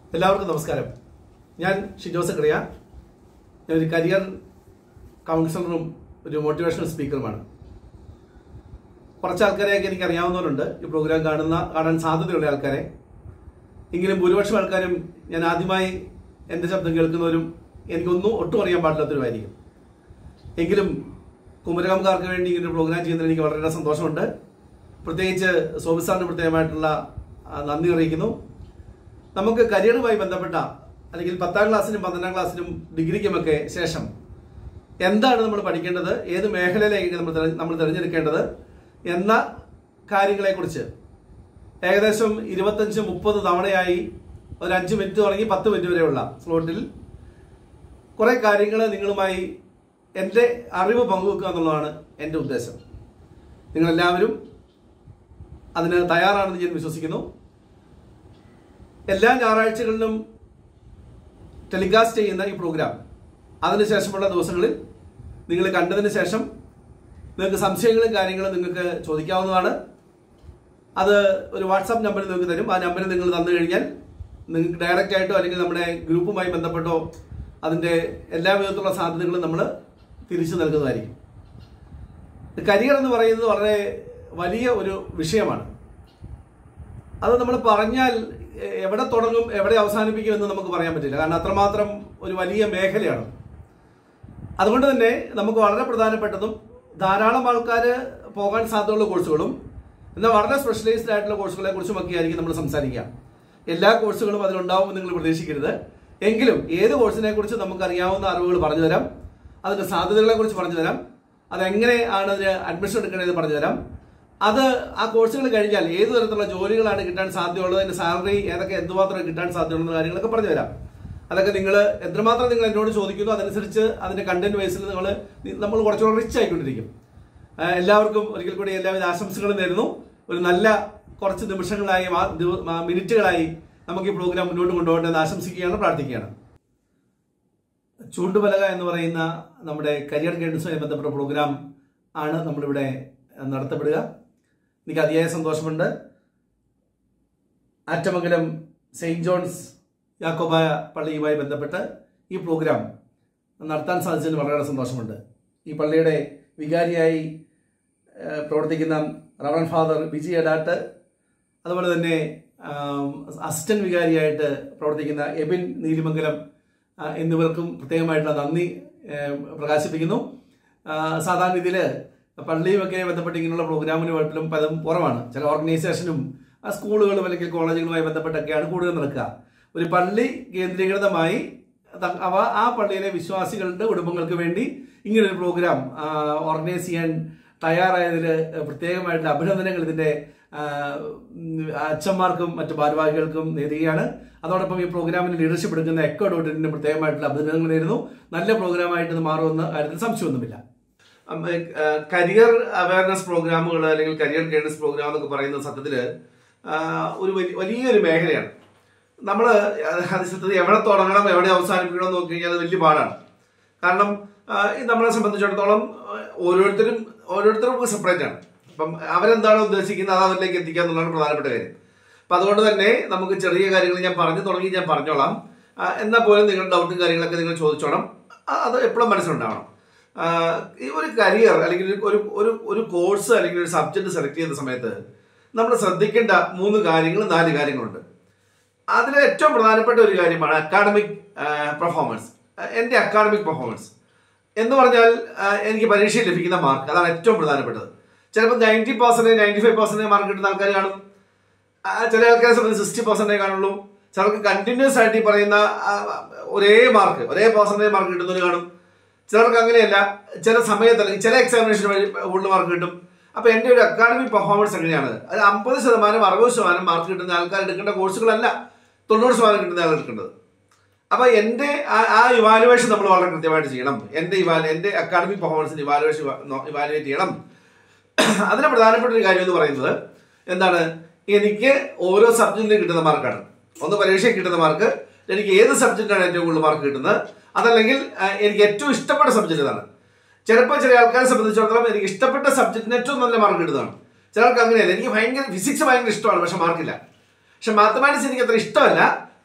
എല്ലാവർക്കും നമസ്കാരം. ഞാൻ ഷിജോ സക്കറിയ. ഞാനൊരു കരിയർ കൗൺസിലറും ഒരു മോട്ടിവേഷണൽ സ്പീക്കറുമാണ്. കുറച്ച് ആൾക്കാരെയൊക്കെ എനിക്ക് അറിയാവുന്നവരുണ്ട്, ഈ പ്രോഗ്രാം കാണാൻ സാധ്യതയുള്ള ആൾക്കാരെ. എങ്കിലും ഭൂരിപക്ഷം ആൾക്കാരും ഞാൻ ആദ്യമായി എൻ്റെ ശബ്ദം കേൾക്കുന്നവരും എനിക്കൊന്നും ഒട്ടും അറിയാൻ പാടില്ലാത്തവരുമായിരിക്കും. എങ്കിലും കുമരകംകാർക്ക് വേണ്ടി ഇങ്ങനൊരു പ്രോഗ്രാം ചെയ്യുന്നതിന് എനിക്ക് വളരെ സന്തോഷമുണ്ട്. പ്രത്യേകിച്ച് സോബി സാറിന് പ്രത്യേകമായിട്ടുള്ള നന്ദി അറിയിക്കുന്നു. നമുക്ക് കരിയറുമായി ബന്ധപ്പെട്ട അല്ലെങ്കിൽ 10ാം ക്ലാസ്സിനും 12ാം ക്ലാസ്സിനും ഡിഗ്രിക്കുമൊക്കെ ശേഷം എന്താണ് നമ്മൾ പഠിക്കേണ്ടത്, ഏത് മേഖലയിലേക്ക് നമ്മൾ തിരഞ്ഞെടുക്കേണ്ടത് എന്ന കാര്യങ്ങളെക്കുറിച്ച് ഏകദേശം 25-30 തവണയായി ഒരു 5 മിനിറ്റ് തുടങ്ങി 10 മിനിറ്റ് വരെയുള്ള സ്ലോട്ടിൽ കുറെ കാര്യങ്ങൾ നിങ്ങളുമായി എൻ്റെ അറിവ് പങ്കുവെക്കുക എന്നുള്ളതാണ് എൻ്റെ ഉദ്ദേശം. നിങ്ങളെല്ലാവരും അതിന് തയ്യാറാണെന്ന് ഞാൻ വിശ്വസിക്കുന്നു. എല്ലാ ഞായറാഴ്ചകളിലും ടെലികാസ്റ്റ് ചെയ്യുന്ന ഈ പ്രോഗ്രാം അതിനുശേഷമുള്ള ദിവസങ്ങളിൽ നിങ്ങൾ കണ്ടതിന് ശേഷം നിങ്ങൾക്ക് സംശയങ്ങളും കാര്യങ്ങളും നിങ്ങൾക്ക് ചോദിക്കാവുന്നതാണ്. അത് ഒരു വാട്സാപ്പ് നമ്പർ നിങ്ങൾക്ക് തരും. ആ നമ്പറിൽ നിങ്ങൾ തന്നു കഴിഞ്ഞാൽ നിങ്ങൾക്ക് ഡയറക്റ്റ് ആയിട്ടോ അല്ലെങ്കിൽ നമ്മുടെ ഗ്രൂപ്പുമായി ബന്ധപ്പെട്ടോ അതിൻ്റെ എല്ലാ വിധത്തിലുള്ള സാധ്യതകളും നമ്മൾ തിരിച്ചു നൽകുന്നതായിരിക്കും. കരിയർ എന്ന് പറയുന്നത് വളരെ വലിയ ഒരു വിഷയമാണ്. അത് നമ്മൾ പറഞ്ഞാൽ എവിടെ തുടങ്ങും എവിടെ അവസാനിപ്പിക്കും എന്ന് നമുക്ക് പറയാൻ പറ്റില്ല. കാരണം അത്രമാത്രം ഒരു വലിയ മേഖലയാണ്. അതുകൊണ്ട് തന്നെ നമുക്ക് വളരെ പ്രധാനപ്പെട്ടതും ധാരാളം ആൾക്കാർ പോകാൻ സാധ്യതയുള്ള കോഴ്സുകളും എന്നാൽ വളരെ സ്പെഷ്യലൈസ്ഡ് ആയിട്ടുള്ള കോഴ്സുകളെ കുറിച്ചുമൊക്കെ ആയിരിക്കും നമ്മൾ സംസാരിക്കുക. എല്ലാ കോഴ്സുകളും അതിലുണ്ടാവുമെന്ന് നിങ്ങൾ പ്രതീക്ഷിക്കരുത്. എങ്കിലും ഏത് കോഴ്സിനെ കുറിച്ച് നമുക്കറിയാവുന്ന അറിവുകൾ പറഞ്ഞു തരാം, അതിന്റെ സാധ്യതകളെ കുറിച്ച് പറഞ്ഞു തരാം, അതെങ്ങനെയാണ് അതിന് അഡ്മിഷൻ എടുക്കേണ്ടത് പറഞ്ഞു തരാം. അത് ആ കോഴ്സുകൾ കഴിഞ്ഞാൽ ഏത് തരത്തിലുള്ള ജോലികളാണ് കിട്ടാൻ സാധ്യതയുള്ളത്, അതിന്റെ സാലറി ഏതൊക്കെ എന്തുമാത്രം കിട്ടാൻ സാധ്യതയുള്ള കാര്യങ്ങളൊക്കെ പറഞ്ഞു തരാം. അതൊക്കെ എത്രമാത്രം നിങ്ങൾ എന്നോട് ചോദിക്കുന്നു അതനുസരിച്ച് അതിന്റെ കണ്ടന്റ് വൈസിൽ നമ്മൾ കുറച്ചുകൂടെ റിച്ച് ആയിക്കൊണ്ടിരിക്കും. എല്ലാവർക്കും ഒരിക്കൽ കൂടി എല്ലാവിധ ആശംസകളും നേരുന്നു. ഒരു നല്ല കുറച്ച് നിമിഷങ്ങളായി മിനിറ്റുകളായി നമുക്ക് ഈ പ്രോഗ്രാം മുന്നോട്ട് കൊണ്ടുപോകട്ടെ എന്ന് ആശംസിക്കുകയാണ്, പ്രാർത്ഥിക്കുകയാണ്. ചൂണ്ടുപലക എന്ന് പറയുന്ന നമ്മുടെ കരിയർ ഗൈഡൻസുമായി ബന്ധപ്പെട്ട പ്രോഗ്രാം ആണ് നമ്മളിവിടെ നടത്തപ്പെടുക. എനിക്ക് അതിയായ സന്തോഷമുണ്ട്. ആറ്റമംഗലം സെയിന്റ് ജോൺസ് യാക്കോബായ പള്ളിയുമായി ബന്ധപ്പെട്ട് ഈ പ്രോഗ്രാം നടത്താൻ സാധിച്ചതിന് വളരെ സന്തോഷമുണ്ട്. ഈ പള്ളിയുടെ വികാരിയായി പ്രവർത്തിക്കുന്ന റവറൻ ഫാദർ വിജി എടാട്ട്, അതുപോലെ തന്നെ അസിസ്റ്റന്റ് വികാരിയായിട്ട് പ്രവർത്തിക്കുന്ന എബിൻ നീലിമംഗലം എന്നിവർക്കും പ്രത്യേകമായിട്ടുള്ള നന്ദി പ്രകാശിപ്പിക്കുന്നു. സാധാരണ ഇതിൽ പള്ളിയുമൊക്കെ ബന്ധപ്പെട്ട് ഇങ്ങനെയുള്ള പ്രോഗ്രാമിന് പലതും കുറവാണ്. ചില ഓർഗനൈസേഷനും സ്കൂളുകളും അല്ലെങ്കിൽ കോളേജുകളുമായി ബന്ധപ്പെട്ടൊക്കെയാണ് കൂടുതൽ നടക്കുക. ഒരു പള്ളി കേന്ദ്രീകൃതമായി ആ പള്ളിയിലെ വിശ്വാസികളുടെ കുടുംബങ്ങൾക്ക് വേണ്ടി ഇങ്ങനൊരു പ്രോഗ്രാം ഓർഗനൈസ് ചെയ്യാൻ തയ്യാറായതിൽ പ്രത്യേകമായിട്ടുള്ള അഭിനന്ദനങ്ങൾ ഇതിന്റെ അച്ഛന്മാർക്കും മറ്റു ഭാരവാഹികൾക്കും നേരുകയാണ്. അതോടൊപ്പം ഈ പ്രോഗ്രാമിന് ലീഡർഷിപ്പ് എടുക്കുന്ന എക്കോഡോട്ടിന് പ്രത്യേകമായിട്ടുള്ള അഭിനന്ദനങ്ങൾ നേരുന്നു. നല്ല പ്രോഗ്രാമായിട്ട് മാറുമെന്ന കാര്യത്തിൽ സംശയമൊന്നുമില്ല. കരിയർ അവയർനെസ് പ്രോഗ്രാമുകൾ അല്ലെങ്കിൽ കരിയർ ഗൈഡൻസ് പ്രോഗ്രാം എന്നൊക്കെ പറയുന്ന സത്യത്തില് ഒരു വലിയൊരു മേഖലയാണ്. നമ്മൾ സത്യത്തിൽ എവിടെ തുടങ്ങണം എവിടെ അവസാനിപ്പിക്കണം എന്ന് നോക്കി കഴിഞ്ഞാൽ അത് വലിയ പാടാണ്. കാരണം നമ്മളെ സംബന്ധിച്ചിടത്തോളം ഓരോരുത്തരും സെപ്പറേറ്റ് ആണ്. അപ്പം അവരെന്താണോ ഉദ്ദേശിക്കുന്നത് അത് അവരിലേക്ക് എത്തിക്കുക എന്നുള്ളതാണ് പ്രധാനപ്പെട്ട കാര്യം. അപ്പം അതുകൊണ്ട് തന്നെ നമുക്ക് ചെറിയ കാര്യങ്ങൾ ഞാൻ പറഞ്ഞോളാം. എന്നാൽ പോലും നിങ്ങളുടെ ഡൗട്ടും കാര്യങ്ങളൊക്കെ നിങ്ങൾ ചോദിച്ചോണം. അത് എപ്പോഴും മനസ്സിലുണ്ടാവണം. ഈ ഒരു കരിയർ അല്ലെങ്കിൽ ഒരു കോഴ്സ് അല്ലെങ്കിൽ ഒരു സബ്ജക്ട് സെലക്ട് ചെയ്യുന്ന സമയത്ത് നമ്മൾ ശ്രദ്ധിക്കേണ്ട 4 കാര്യങ്ങളുണ്ട്. അതിൽ ഏറ്റവും പ്രധാനപ്പെട്ട ഒരു കാര്യമാണ് അക്കാഡമിക് പെർഫോമൻസ്. എൻ്റെ അക്കാഡമിക് പെർഫോമൻസ് എന്ന് പറഞ്ഞാൽ എനിക്ക് പരീക്ഷയിൽ ലഭിക്കുന്ന മാർക്ക്, അതാണ് ഏറ്റവും പ്രധാനപ്പെട്ടത്. ചിലപ്പോൾ 90%, 95% മാർക്ക് കിട്ടുന്ന ആൾക്കാർ കാണും. ചില ആൾക്കാരെ സംബന്ധിച്ച് 60% കാണുള്ളൂ. ചിലർക്ക് കണ്ടിന്യൂസ് ആയിട്ട് ഈ പറയുന്ന ഒരേ പെർസെൻറ്റേജ് മാർക്ക് കിട്ടുന്നവർ കാണും. ചിലർക്ക് അങ്ങനെയല്ല, ചില സമയത്ത് അല്ലെങ്കിൽ ചില എക്സാമിനേഷൻ വഴി കൂടുതൽ മാർക്ക് കിട്ടും. അപ്പോൾ എൻ്റെ ഒരു അക്കാഡമിക് പെർഫോമൻസ് എങ്ങനെയാണ്? അത് 50%, 60% മാർക്ക് കിട്ടുന്ന ആൾക്കാർ എടുക്കേണ്ട കോഴ്സുകളല്ല 90% കിട്ടുന്ന ആൾ എടുക്കേണ്ടത്. അപ്പോൾ എൻ്റെ ആ ഇവാലുവേഷൻ നമ്മൾ വളരെ കൃത്യമായിട്ട് ചെയ്യണം. എൻ്റെ അക്കാഡമിക് പെർഫോമൻസിന് ഇവാലുവേറ്റ് ചെയ്യണം. അതിന് പ്രധാനപ്പെട്ട ഒരു കാര്യം എന്ന് പറയുന്നത് എന്താണ്? എനിക്ക് ഓരോ സബ്ജക്റ്റിനും കിട്ടുന്ന മാർക്കാണ്. ഒന്ന് പരീക്ഷയ്ക്ക് കിട്ടുന്ന മാർക്ക്, എനിക്ക് ഏത് സബ്ജക്റ്റാണ് ഏറ്റവും കൂടുതൽ മാർക്ക് കിട്ടുന്നത്, അതല്ലെങ്കിൽ എനിക്ക് ഏറ്റവും ഇഷ്ടപ്പെട്ട സബ്ജക്റ്റ് ഏതാണ്. ചിലപ്പോൾ ചില ആൾക്കാരെ സംബന്ധിച്ചിടത്തോളം എനിക്ക് ഇഷ്ടപ്പെട്ട സബ്ജക്റ്റിന് ഏറ്റവും നല്ല മാർക്ക് കിട്ടുന്നതാണ്. ചിലർക്ക് അങ്ങനെയല്ല, എനിക്ക് ഫിസിക്സ് ഭയങ്കര ഇഷ്ടമാണ് പക്ഷെ മാർക്കില്ല. പക്ഷെ മാത്തമാറ്റിക്സ് എനിക്ക് അത്ര ഇഷ്ടമല്ല,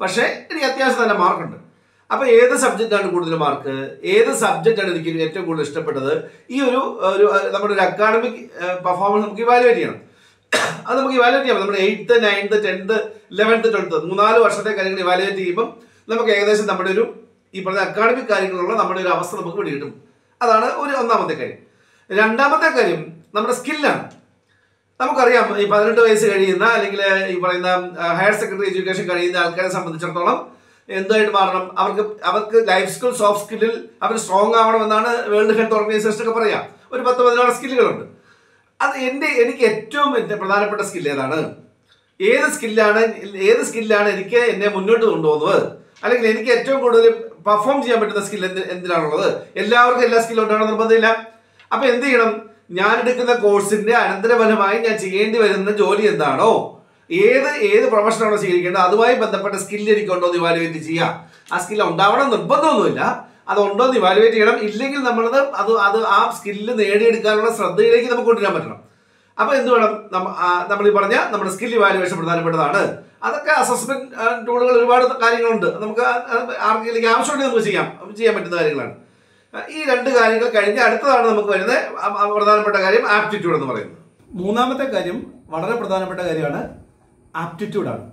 പക്ഷേ എനിക്ക് അത്യാവശ്യം നല്ല മാർക്കുണ്ട്. അപ്പോൾ ഏത് സബ്ജക്റ്റാണ് കൂടുതൽ മാർക്ക്, ഏത് സബ്ജക്റ്റാണ് എനിക്ക് ഏറ്റവും കൂടുതൽ ഇഷ്ടപ്പെട്ടത്, ഈ ഒരു നമ്മുടെ ഒരു അക്കാഡമിക് പെർഫോമൻസ് നമുക്ക് ഇവാലുവേറ്റ് ചെയ്യണം. അത് നമുക്ക് ഇവാലുവേറ്റ് ചെയ്യാം. നമ്മുടെ 8th 9th 10th 11th 12th 3-4 വർഷത്തെ കാര്യങ്ങൾ ഇവാലുവേറ്റ് ചെയ്യുമ്പോൾ നമുക്ക് ഏകദേശം നമ്മുടെ ഒരു ഈ പറഞ്ഞ അക്കാഡമിക് കാര്യങ്ങളുള്ള നമ്മുടെ ഒരു അവസ്ഥ നമുക്ക് പിടികിട്ടും. അതാണ് ഒന്നാമത്തെ കാര്യം. രണ്ടാമത്തെ കാര്യം നമ്മുടെ സ്കില്ലാണ്. നമുക്കറിയാം ഈ 18 വയസ്സ് കഴിയുന്ന അല്ലെങ്കിൽ ഈ പറയുന്ന ഹയർ സെക്കൻഡറി എഡ്യൂക്കേഷൻ കഴിയുന്ന ആൾക്കാരെ സംബന്ധിച്ചിടത്തോളം എന്തായിട്ട് മാറണം, അവർക്ക് ലൈഫ് സ്കിൽ സോഫ്റ്റ് സ്കില്ലിൽ അവർ സ്ട്രോങ് ആവണമെന്നാണ് വേൾഡ് ഹെൽത്ത് ഓർഗനൈസേഷൻ ഒക്കെ പറയാം. ഒരു 10-16 സ്കില്ലുകളുണ്ട്. അത് എനിക്ക് ഏറ്റവും പ്രധാനപ്പെട്ട സ്കിൽ ഏതാണ്, ഏത് സ്കില്ലാണ് എനിക്ക് എന്നെ മുന്നോട്ട് കൊണ്ടുപോകുന്നത്, അല്ലെങ്കിൽ എനിക്ക് ഏറ്റവും കൂടുതൽ പെർഫോം ചെയ്യാൻ പറ്റുന്ന സ്കിൽ എന്തിനാണുള്ളത്. എല്ലാവർക്കും എല്ലാ സ്കില്ലും ഉണ്ടാകണം നിർബന്ധമില്ല. അപ്പൊ എന്ത് ചെയ്യണം, ഞാൻ എടുക്കുന്ന കോഴ്സിന്റെ അനന്തരഫലമായി ഞാൻ ചെയ്യേണ്ടി വരുന്ന ജോലി എന്താണോ, ഏത് പ്രൊഫഷനാണോ സ്വീകരിക്കേണ്ടത്, അതുമായി ബന്ധപ്പെട്ട സ്കില്ല് എനിക്കുണ്ടോ എന്ന് ഇവാലുവേറ്റ് ചെയ്യുക. ആ സ്കില്ല് ഉണ്ടാവണം നിർബന്ധമൊന്നുമില്ല, അതുണ്ടോ എന്ന് ഇവാലുവേറ്റ് ചെയ്യണം. ഇല്ലെങ്കിൽ അത് ആ സ്കില്ല് നേടിയെടുക്കാനുള്ള ശ്രദ്ധയിലേക്ക് നമുക്ക് കൊണ്ടുവരാൻ പറ്റണം. അപ്പൊ എന്ത് വേണം, നമ്മൾ ഈ പറഞ്ഞ നമ്മുടെ സ്കിൽ ഇവാലുവേഷൻ പ്രധാനപ്പെട്ടതാണ്. അതൊക്കെ അസസ്മെന്റ് ടൂളുകൾ ഒരുപാട് കാര്യങ്ങളുണ്ട്. നമുക്ക് ആർക്കെങ്കിലും ആവശ്യമുണ്ടെങ്കിൽ നമുക്ക് ചെയ്യാൻ പറ്റുന്ന കാര്യങ്ങളാണ്. ഈ 2 കാര്യങ്ങൾ കഴിഞ്ഞ് അടുത്തതാണ് നമുക്ക് വരുന്ന പ്രധാനപ്പെട്ട കാര്യം ആപ്റ്റിറ്റ്യൂഡ് എന്ന് പറയുന്നത്. മൂന്നാമത്തെ കാര്യം വളരെ പ്രധാനപ്പെട്ട കാര്യമാണ്, ആപ്റ്റിറ്റ്യൂഡാണ്.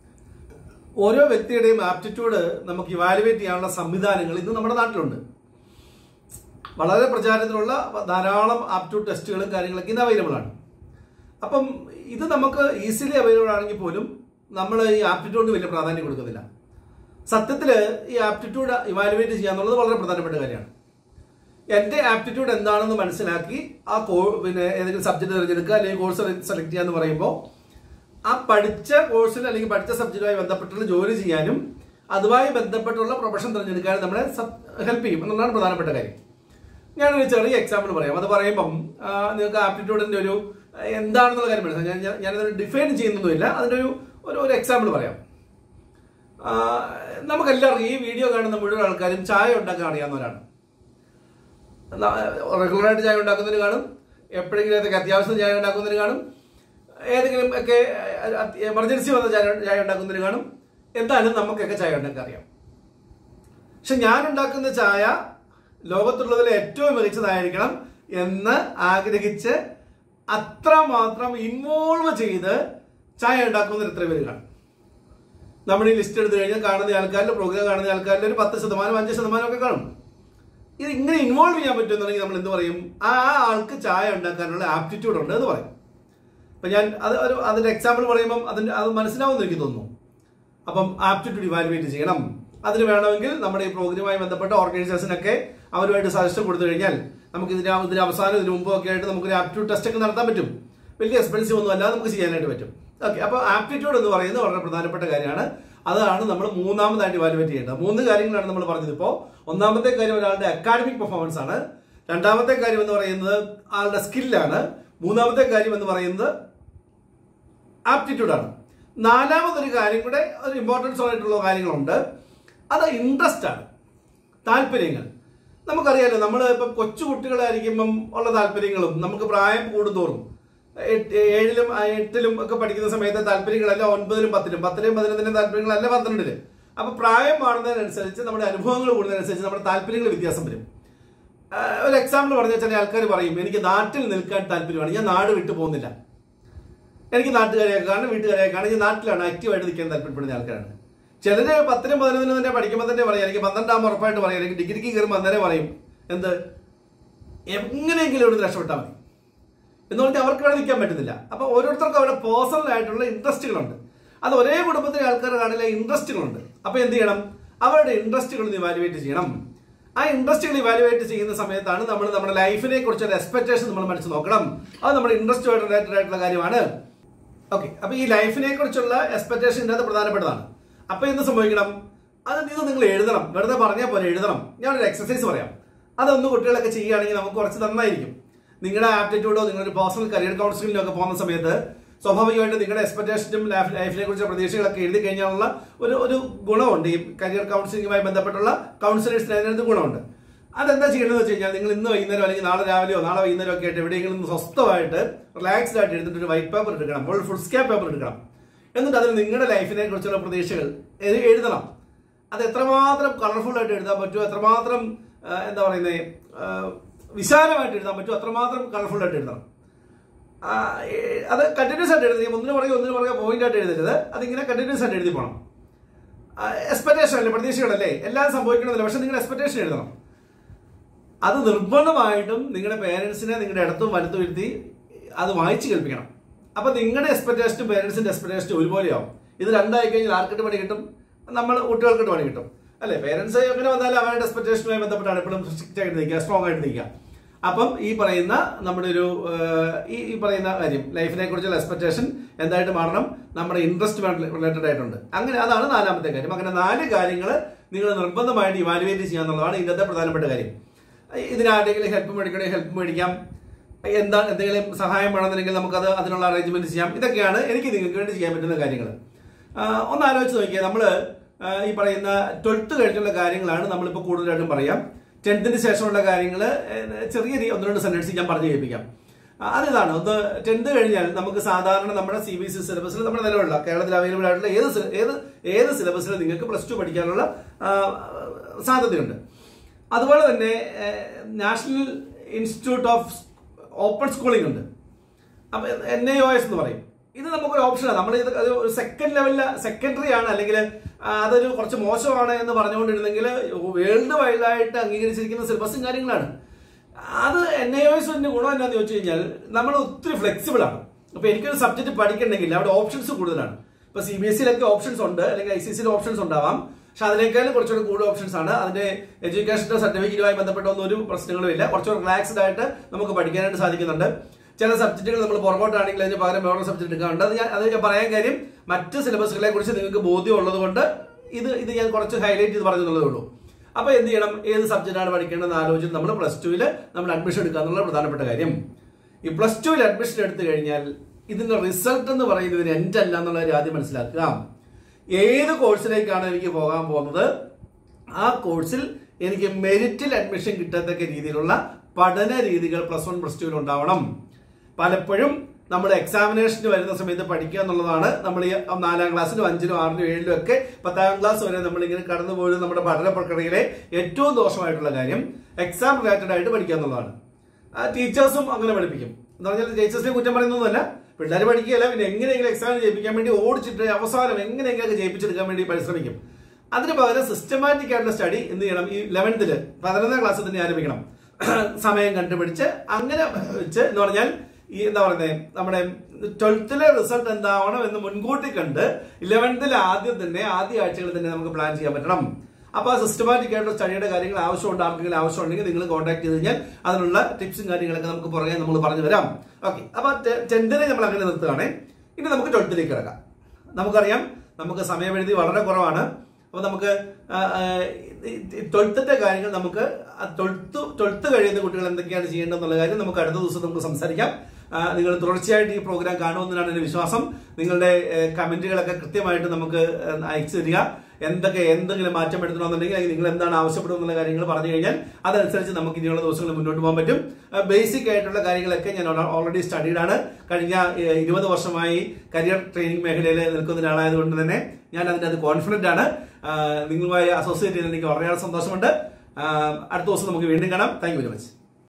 ഓരോ വ്യക്തിയുടെയും ആപ്റ്റിറ്റ്യൂഡ് നമുക്ക് ഇവാലുവേറ്റ് ചെയ്യാനുള്ള സംവിധാനങ്ങൾ ഇന്ന് നമ്മുടെ നാട്ടിലുണ്ട്. വളരെ പ്രചാരത്തിലുള്ള ധാരാളം ആപ്റ്റിറ്റ്യൂഡ് ടെസ്റ്റുകളും കാര്യങ്ങളൊക്കെ ഇന്ന് അവൈലബിൾ ആണ്. അപ്പം ഇത് നമുക്ക് ഈസിലി അവൈലബിൾ ആണെങ്കിൽ പോലും നമ്മൾ ഈ ആപ്റ്റിറ്റ്യൂഡിന് വലിയ പ്രാധാന്യം കൊടുക്കുന്നില്ല. സത്യത്തിൽ ഈ ആപ്റ്റിറ്റ്യൂഡ് ഇവാലുവേറ്റ് ചെയ്യുക എന്നുള്ളത് വളരെ പ്രധാനപ്പെട്ട കാര്യമാണ്. എൻ്റെ ആപ്റ്റിറ്റ്യൂഡ് എന്താണെന്ന് മനസ്സിലാക്കി പിന്നെ ഏതെങ്കിലും സബ്ജക്റ്റ് തിരഞ്ഞെടുക്കുക അല്ലെങ്കിൽ കോഴ്സ് സെലക്ട് ചെയ്യുക എന്ന് പറയുമ്പോൾ ആ പഠിച്ച കോഴ്സിൽ അല്ലെങ്കിൽ പഠിച്ച സബ്ജക്റ്റുമായി ബന്ധപ്പെട്ടുള്ള ജോലി ചെയ്യാനും അതുമായി ബന്ധപ്പെട്ടുള്ള പ്രൊഫഷൻ തിരഞ്ഞെടുക്കാനും നമ്മളെ ഹെൽപ്പ് ചെയ്യും എന്നുള്ളതാണ് പ്രധാനപ്പെട്ട കാര്യം. ഞാനൊരു ചെറിയ എക്സാമ്പിൾ പറയാം. അത് പറയുമ്പം നിങ്ങൾക്ക് ആപ്റ്റിറ്റ്യൂഡിൻ്റെ ഒരു എന്താണെന്നുള്ള കാര്യം മനസ്സിലാക്കാം. ഞാനതൊരു ഡിഫൈൻ ചെയ്യുന്നൊന്നുമില്ല, അതിൻ്റെ ഒരു എക്സാമ്പിൾ പറയാം. നമുക്കെല്ലാവർക്കും ഈ വീഡിയോ കാണുന്ന മുഴുവൻ ആൾക്കാരും ചായ ഉണ്ടാക്കാൻ അറിയാവുന്നവരാണ്. റെഗുലറായിട്ട് ചായ ഉണ്ടാക്കുന്നതിന് കാണും, എപ്പോഴെങ്കിലും ഏതൊക്കെ അത്യാവശ്യം ചായ ഉണ്ടാക്കുന്നതിന് കാണും, ഏതെങ്കിലും ഒക്കെ എമർജൻസി വന്ന ചായ ഉണ്ടാക്കുന്നതിന് കാണും. എന്തായാലും നമുക്കൊക്കെ ചായ ഉണ്ടാക്കാൻ അറിയാം. പക്ഷെ ഞാൻ ഉണ്ടാക്കുന്ന ചായ ലോകത്തുള്ളതിൽ ഏറ്റവും മികച്ചതായിരിക്കണം എന്ന് ആഗ്രഹിച്ച് അത്രമാത്രം ഇൻവോൾവ് ചെയ്ത് ചായ ഉണ്ടാക്കുന്നതിന് എത്ര പേര് കാണും? നമ്മൾ ഈ ലിസ്റ്റ് എടുത്തു കഴിഞ്ഞാൽ കാണുന്ന ആൾക്കാരിൽ, പ്രോഗ്രാം കാണുന്ന ആൾക്കാരിൽ ഒരു 10%, 5% ഒക്കെ കാണും. ഇത് ഇങ്ങനെ ഇൻവോൾവ് ചെയ്യാൻ പറ്റുമെന്നുണ്ടെങ്കിൽ നമ്മൾ എന്ത് പറയും, ആ ആൾക്ക് ചായ ഉണ്ടാക്കാനുള്ള ആപ്റ്റിറ്റ്യൂഡ് ഉണ്ട് എന്ന് പറയും. അപ്പം ഞാൻ അതിൻ്റെ എക്സാമ്പിൾ പറയുമ്പം അത് മനസ്സിലാവുമെന്ന് എനിക്ക് തോന്നുന്നു. അപ്പം ആപ്റ്റിറ്റ്യൂഡ് ഇവാലുവേറ്റ് ചെയ്യണം. അതിന് വേണമെങ്കിൽ നമ്മുടെ ഈ പ്രോഗ്രാമുമായി ബന്ധപ്പെട്ട ഓർഗനൈസേഷനൊക്കെ അവരുമായിട്ട് സജഷൻ കൊടുത്തു കഴിഞ്ഞാൽ നമുക്ക് ഇതിന് അവസാനം ഇതിന് മുമ്പോ ഒക്കെ ആയിട്ട് നമുക്കൊരു ആപ്റ്റിറ്റ്യൂഡ് ടെസ്റ്റ് ഒക്കെ നടത്താൻ പറ്റും. വലിയ എക്സ്പെൻസീവ് ഒന്നും അല്ലാതെ നമുക്ക് ചെയ്യാനായിട്ട് പറ്റും. ഓക്കെ, അപ്പോൾ ആപ്റ്റിറ്റ്യൂഡ് എന്ന് പറയുന്നത് വളരെ പ്രധാനപ്പെട്ട കാര്യമാണ്. അതാണ് നമ്മൾ മൂന്നാമതായിട്ട് ഇവാലുവേറ്റ് ചെയ്യേണ്ടത്. 3 കാര്യങ്ങളാണ് നമ്മൾ പറഞ്ഞത്. ഇപ്പോൾ ഒന്നാമത്തെ കാര്യം ഒരാളുടെ അക്കാഡമിക് പെർഫോമൻസ് ആണ്. രണ്ടാമത്തെ കാര്യം എന്ന് പറയുന്നത് ആളുടെ സ്കില്ലാണ്. മൂന്നാമത്തെ കാര്യം എന്ന് പറയുന്നത് ആപ്റ്റിറ്റ്യൂഡാണ്. നാലാമതൊരു കാര്യം കൂടെ ഒരു ഇമ്പോർട്ടൻസ് ആയിട്ടുള്ള കാര്യങ്ങളുണ്ട്. അത് ഇൻട്രസ്റ്റ് ആണ്, താല്പര്യങ്ങൾ. നമുക്കറിയാലോ, നമ്മൾ ഇപ്പം കൊച്ചു കുട്ടികളായിരിക്കുമ്പം ഉള്ള താല്പര്യങ്ങളും നമുക്ക് പ്രായം കൂടുന്തോറും 7ലും 8ലും ഒക്കെ പഠിക്കുന്ന സമയത്തെ താല്പര്യങ്ങളല്ല 9ലും 10ലും 11ലും താല്പര്യങ്ങളല്ല 12ല്. അപ്പൊ പ്രായം മാറുന്നതിനനുസരിച്ച് നമ്മുടെ അനുഭവങ്ങൾ കൂടുന്നതിനനുസരിച്ച് നമ്മുടെ താല്പര്യങ്ങൾ വ്യത്യാസം വരും. ഒരു എക്സാമ്പിൾ പറഞ്ഞാൽ ചില ആൾക്കാർ പറയും, എനിക്ക് നാട്ടിൽ നിൽക്കാൻ താല്പര്യമാണ്, ഞാൻ നാട് വിട്ടു പോകുന്നില്ല. എനിക്ക് നാട്ടുകാരെയൊക്കെ കാണും, വീട്ടുകാരെയൊക്കെ കാണും, ഞാൻ നാട്ടിലാണ് ആക്റ്റീവായിട്ട് നിൽക്കാൻ താല്പര്യപ്പെടുന്ന ആൾക്കാരാണ്. ചിലര് 10ലും 11ലും തന്നെ പഠിക്കുമ്പോൾ തന്നെ പറയാം, എനിക്ക് 12 ഉറപ്പായിട്ട് പറയാം, അല്ലെങ്കിൽ ഡിഗ്രിക്ക് കയറുമ്പോൾ അന്നേരം പറയും എന്ത്, എങ്ങനെയെങ്കിലും ഇവിടെ രക്ഷപ്പെട്ടാൽ മതി എന്ന് പറഞ്ഞാൽ അവർക്ക് ഇവിടെ നിൽക്കാൻ പറ്റുന്നില്ല. അപ്പൊ ഓരോരുത്തർക്കും അവരുടെ പേഴ്സണൽ ആയിട്ടുള്ള ഇൻട്രസ്റ്റുകളുണ്ട്. അത് ഒരേ കുടുംബത്തിലെ ആൾക്കാർ കാണില്ല, ഇൻട്രസ്റ്റുകളുണ്ട്. അപ്പൊ എന്ത് ചെയ്യണം, അവരുടെ ഇൻട്രസ്റ്റുകൾ ഇവാലുവേറ്റ് ചെയ്യണം. ആ ഇൻട്രസ്റ്റുകൾ ഇവാലുവേറ്റ് ചെയ്യുന്ന സമയത്താണ് നമ്മൾ നമ്മുടെ ലൈഫിനെ കുറിച്ചൊരു എക്സ്പെക്ടേഷൻ നമ്മൾ മനസ്സിൽ നോക്കണം. അത് നമ്മുടെ ഇൻട്രസ്റ്റുമായിട്ട് റിലേറ്റഡ് ആയിട്ടുള്ള കാര്യമാണ്. ഓക്കെ, അപ്പൊ ഈ ലൈഫിനെ കുറിച്ചുള്ള എക്സ്പെക്ടേഷൻ ഇതിനകത്ത് പ്രധാനപ്പെട്ടതാണ്. അപ്പൊ എന്ത് സംഭവിക്കണം, ഇത് നിങ്ങൾ എഴുതണം. വെറുതെ പറഞ്ഞാൽ പോലെ എഴുതണം. ഞാനൊരു എക്സസൈസ് പറയാം, അതൊന്ന് കുട്ടികളൊക്കെ ചെയ്യുകയാണെങ്കിൽ നമുക്ക് കുറച്ച് നന്നായിരിക്കും. നിങ്ങളുടെ ആപ്റ്റിറ്റ്യൂഡോ നിങ്ങളൊരു പേഴ്സണൽ കരിയർ കൗൺസിലിംഗിലോ ഒക്കെ പോകുന്ന സമയത്ത് സ്വാഭാവികമായിട്ട് നിങ്ങളുടെ എക്സ്പെക്ടേഷനും ലൈഫിനെ കുറിച്ചുള്ള പ്രതീക്ഷകളൊക്കെ എഴുതി കഴിഞ്ഞാലുള്ള ഒരു ഗുണമുണ്ട്. ഈ കരിയർ കൗൺസിലിംഗുമായി ബന്ധപ്പെട്ടുള്ള കൗൺസിലേഴ്സിന് അതിനകത്ത് ഗുണമുണ്ട്. അതെന്താ ചെയ്യണമെന്ന് വെച്ച് കഴിഞ്ഞാൽ, നിങ്ങൾ ഇന്ന് വൈകുന്നേരം അല്ലെങ്കിൽ നാളെ രാവിലെയോ നാളെ വൈകുന്നേരം ഒക്കെ ആയിട്ട് എവിടെയെങ്കിലും സ്വസ്ഥമായിട്ട് റിലാക്സ്ഡ് ആയിട്ട് എടുത്തിട്ട് ഒരു വൈറ്റ് പേപ്പർ എടുക്കണം, ഫുൾ സ്കേപ്പ് പേപ്പർ എടുക്കണം. എന്നിട്ട് അതിൽ നിങ്ങളുടെ ലൈഫിനെ കുറിച്ചുള്ള പ്രതീക്ഷകൾ എഴുതണം. അത് എത്രമാത്രം കളർഫുൾ ആയിട്ട് എഴുതാൻ പറ്റുമോ, എത്രമാത്രം എന്താ പറയുന്നത് വിശാലമായിട്ട് എഴുതാൻ പറ്റുമോ അത്രമാത്രം കളർഫുൾ ആയിട്ട് എഴുതണം. അത് കണ്ടിന്യൂസ് ആയിട്ട് എഴുതി, ഒന്നിനു പുറകെ പോയിന്റ് ആയിട്ട് എഴുതരുത്. അതിങ്ങനെ കണ്ടിന്യൂസ് ആയിട്ട് എഴുതി പോകണം. എക്സ്പെക്ടേഷൻ അല്ലേ, പ്രതീക്ഷകളല്ലേ, എല്ലാം സംഭവിക്കണമെന്നില്ല, പക്ഷെ നിങ്ങളുടെ എക്സ്പെക്ടേഷൻ എഴുതണം. അത് നിർബന്ധമായിട്ടും നിങ്ങളുടെ പേരൻസിനെ നിങ്ങളുടെ ഇടത്തും വലത്തും ഇരുത്തി അത് വായിച്ച് കേൾപ്പിക്കണം. അപ്പൊ നിങ്ങളുടെ എക്സ്പെക്ടേഷനും പേരൻസിന്റെ എക്സ്പെക്ടേഷനും ഒരുപോലെയാവും. ഇത് രണ്ടായി കഴിഞ്ഞാൽ ആർക്കിട്ട് പണി കിട്ടും? നമ്മൾ കുട്ടികൾക്കിട്ട് പണി കിട്ടും അല്ലെ. പേരൻസ് എങ്ങനെ വന്നാലും അവരുടെ എക്സ്പെക്ടേഷനുമായി ബന്ധപ്പെട്ടാണ് എപ്പോഴും സ്ട്രിക്റ്റ് ആയിട്ട് നിൽക്കുക, സ്ട്രോങ് ആയിട്ട് നിൽക്കുക. അപ്പം ഈ പറയുന്ന നമ്മുടെ ഒരു ഈ പറയുന്ന കാര്യം ലൈഫിനെ കുറിച്ചുള്ള എക്സ്പെക്ടേഷൻ എന്തായിട്ട് മാറണം? നമ്മുടെ ഇൻട്രസ്റ്റ് റിലേറ്റഡ് ആയിട്ടുണ്ട്. അങ്ങനെ അതാണ് നാലാമത്തെ കാര്യം. അങ്ങനെ 4 കാര്യങ്ങൾ നിങ്ങൾ നിർബന്ധമായിട്ട് ഇവാലുവേറ്റ് ചെയ്യാന്നുള്ളതാണ് ഇന്നത്തെ പ്രധാനപ്പെട്ട കാര്യം. ഇതിനാരെങ്കിലും ഹെൽപ്പ് മേടിക്കണമെങ്കിൽ ഹെൽപ്പ് മേടിക്കാം, എന്തെങ്കിലും സഹായം വേണമെന്നുണ്ടെങ്കിൽ നമുക്കത് അതിനുള്ള അറേഞ്ച്മെന്റ് ചെയ്യാം. ഇതൊക്കെയാണ് എനിക്ക് നിങ്ങൾക്ക് വേണ്ടി ചെയ്യാൻ പറ്റുന്ന കാര്യങ്ങൾ. ഒന്ന് ആലോചിച്ച് നോക്കിയാൽ നമ്മൾ ഈ പറയുന്ന 12th കഴിഞ്ഞുള്ള കാര്യങ്ങളാണ് നമ്മളിപ്പോൾ കൂടുതലായിട്ടും പറയാം. 10th ശേഷമുള്ള കാര്യങ്ങൾ ചെറിയ 1-2 സെന്റൻസ് ഞാൻ പറഞ്ഞു കേൾപ്പിക്കാം. അതിതാണ് ഒന്ന് 10th കഴിഞ്ഞാൽ നമുക്ക് സാധാരണ നമ്മുടെ CBSE സിലബസിൽ നമ്മുടെ നിലവിലുള്ള കേരളത്തിൽ അവൈലബിൾ ആയിട്ടുള്ള ഏത് സിലബസിൽ നിങ്ങൾക്ക് +2 പഠിക്കാനുള്ള സാധ്യതയുണ്ട്. അതുപോലെ തന്നെ National Institute of Open Schooling ഉണ്ട്. അപ്പൊ NIOS എന്ന് പറയും. ഇത് നമുക്കൊരു ഓപ്ഷനാണ്. നമ്മൾ ഇത് ഒരു സെക്കൻഡ് ലെവലില് സെക്കൻഡറി ആണ്, അല്ലെങ്കിൽ അതൊരു കുറച്ച് മോശമാണ് എന്ന് പറഞ്ഞുകൊണ്ടിരുന്നെങ്കിൽ വേൾഡ് വൈഡ് ആയിട്ട് അംഗീകരിച്ചിരിക്കുന്ന സിലബസും കാര്യങ്ങളാണ്. അത് NIOSന്റെ ഗുണം എന്താണെന്ന് ചോദിച്ചു കഴിഞ്ഞാൽ നമ്മൾ ഒത്തിരി ഫ്ലെക്സിബിൾ ആണ്. അപ്പൊ എനിക്കൊരു സബ്ജക്ട് പഠിക്കണമെങ്കിൽ അവിടെ ഓപ്ഷൻസ് കൂടുതലാണ്. ഇപ്പൊ CBSEയിലൊക്കെ ഓപ്ഷൻസ് ഉണ്ട്, അല്ലെങ്കിൽ ICSEയിൽ ഓപ്ഷൻസ് ഉണ്ടാവാം. പക്ഷെ അതിനേക്കാളും കുറച്ചുകൂടി കൂടുതൽ ഓപ്ഷൻസ് ആണ്. അതിന്റെ എഡ്യൂക്കേഷണൽ സർട്ടിഫിക്കറ്റുമായി ബന്ധപ്പെട്ടൊന്നും ഒരു പ്രശ്നങ്ങളും ഇല്ല. കുറച്ചുകൂടി റിലാക്സ്ഡ് ആയിട്ട് നമുക്ക് പഠിക്കാനായിട്ട് സാധിക്കുന്നുണ്ട്. ചില സബ്ജക്റ്റുകൾ നമ്മൾ പുറകോട്ടാണെങ്കിൽ അതിന് പകരം വേറെ സബ്ജക്ട് എടുക്കാറുണ്ട്. അത് ഞാൻ പറയാൻ കാര്യം മറ്റ് സിലബസുകളെ കുറിച്ച് നിങ്ങൾക്ക് ബോധ്യം ഉള്ളത് കൊണ്ട് ഇത് ഞാൻ കുറച്ച് ഹൈലൈറ്റ് ചെയ്ത് പറഞ്ഞെന്നുള്ളതേ ഉള്ളൂ. അപ്പൊ എന്ത് ചെയ്യണം? ഏത് സബ്ജക്റ്റാണ് പഠിക്കേണ്ടതെന്ന് ആലോചിച്ച് നമ്മൾ +2 നമ്മൾ അഡ്മിഷൻ എടുക്കുക എന്നുള്ള പ്രധാനപ്പെട്ട കാര്യം. ഈ +2 അഡ്മിഷൻ എടുത്തു കഴിഞ്ഞാൽ ഇതിന്റെ റിസൾട്ട് എന്ന് പറയുന്നത് എൻഡ് അല്ല എന്നുള്ള കാര്യം ആദ്യം മനസ്സിലാക്കുക. ഏത് കോഴ്സിലേക്കാണ് എനിക്ക് പോകാൻ പോകുന്നത്, ആ കോഴ്സിൽ എനിക്ക് മെറിറ്റിൽ അഡ്മിഷൻ കിട്ടത്തക്ക രീതിയിലുള്ള പഠന രീതികൾ +1 +2 ഉണ്ടാവണം. പലപ്പോഴും നമ്മൾ എക്സാമിനേഷന് വരുന്ന സമയത്ത് പഠിക്കുക എന്നുള്ളതാണ് നമ്മൾ ഈ 4ാം ക്ലാസ്സിലും 5ലും 6ലും 7ലും ഒക്കെ 10ാം ക്ലാസ് വരെ നമ്മളിങ്ങനെ കടന്നുപോയത് നമ്മുടെ പഠന പ്രക്രിയയിലെ ഏറ്റവും ദോഷമായിട്ടുള്ള കാര്യം എക്സാം റിലേറ്റഡ് ആയിട്ട് പഠിക്കുക എന്നുള്ളതാണ്. ടീച്ചേഴ്സും അങ്ങനെ പഠിപ്പിക്കും എന്ന് പറഞ്ഞാൽ ടീച്ചേഴ്സിനെ കുറ്റം പറയുന്നതല്ല, പിള്ളേർ പഠിക്കുകയല്ല, പിന്നെ എങ്ങനെയെങ്കിലും എക്സാം ജയിപ്പിക്കാൻ വേണ്ടി ഓടിച്ചിട്ട് അവസാനം എങ്ങനെയെങ്കിലും ജയിപ്പിച്ചെടുക്കാൻ വേണ്ടി പരിശ്രമിക്കും. അതിന് പകരം സിസ്റ്റമാറ്റിക് ആയിട്ടുള്ള സ്റ്റഡി എന്ത് ചെയ്യണം? ഈ 11th 11ാം ക്ലാസ്സിൽ തന്നെ ആരംഭിക്കണം. സമയം കണ്ടുപിടിച്ച് അങ്ങനെ വെച്ച് എന്ന് പറഞ്ഞാൽ ഈ എന്താ പറയുന്നത് നമ്മുടെ 12th റിസൾട്ട് എന്താവണം എന്ന് മുൻകൂട്ടി കണ്ട് 11th ആദ്യ ആഴ്ചകളിൽ തന്നെ നമുക്ക് പ്ലാൻ ചെയ്യാൻ പറ്റണം. അപ്പൊ ആ സിസ്റ്റമാറ്റിക് ആയിട്ടുള്ള സ്റ്റഡിയുടെ കാര്യങ്ങൾ ആവശ്യമുണ്ട്. ആർക്കെങ്കിലും ആവശ്യമുണ്ടെങ്കിൽ നിങ്ങൾ കോൺടാക്ട് ചെയ്ത് കഴിഞ്ഞാൽ അതിനുള്ള ടിപ്സും കാര്യങ്ങളൊക്കെ നമുക്ക് പുറകെ നമ്മൾ പറഞ്ഞു തരാം. ഓക്കെ, അപ്പൊ 10th നമ്മൾ അങ്ങനെ നിർത്തുകയാണ്. ഇനി നമുക്ക് 12th കിടക്കാം. നമുക്കറിയാം നമുക്ക് സമയപരിധി വളരെ കുറവാണ്. അപ്പൊ നമുക്ക് 12th കാര്യങ്ങൾ നമുക്ക് 12th കഴിയുന്ന കുട്ടികൾ എന്തൊക്കെയാണ് ചെയ്യേണ്ടതെന്നുള്ള കാര്യം നമുക്ക് അടുത്ത ദിവസം നമുക്ക് സംസാരിക്കാം. നിങ്ങൾ തുടർച്ചയായിട്ട് ഈ പ്രോഗ്രാം കാണുമെന്നാണ് എന്റെ വിശ്വാസം. നിങ്ങളുടെ കമന്റുകളൊക്കെ കൃത്യമായിട്ട് നമുക്ക് അയച്ചു തരിക. എന്തെങ്കിലും മാറ്റം വരുത്തണമെന്നുണ്ടെങ്കിൽ അല്ലെങ്കിൽ നിങ്ങൾ എന്താണ് ആവശ്യപ്പെടുന്നുള്ള കാര്യങ്ങൾ പറഞ്ഞു കഴിഞ്ഞാൽ അതനുസരിച്ച് നമുക്ക് ഇനിയുള്ള ദിവസങ്ങളിൽ മുന്നോട്ട് പോകാൻ പറ്റും. ബേസിക് ആയിട്ടുള്ള കാര്യങ്ങളൊക്കെ ഞാൻ ഓൾറെഡി സ്റ്റഡീഡ് ആണ്. കഴിഞ്ഞ 20 വർഷമായി കരിയർ ട്രെയിനിങ് മേഖലയിൽ നിൽക്കുന്ന ഒരാളായതുകൊണ്ട് തന്നെ ഞാൻ അതിനകത്ത് കോൺഫിഡന്റ് ആണ്. നിങ്ങളുമായി അസോസിയേറ്റ് ചെയ്തതിൽ എനിക്ക് വളരെയേറെ സന്തോഷമുണ്ട്. അടുത്ത ദിവസം നമുക്ക് വീണ്ടും കാണാം. Thank you very much.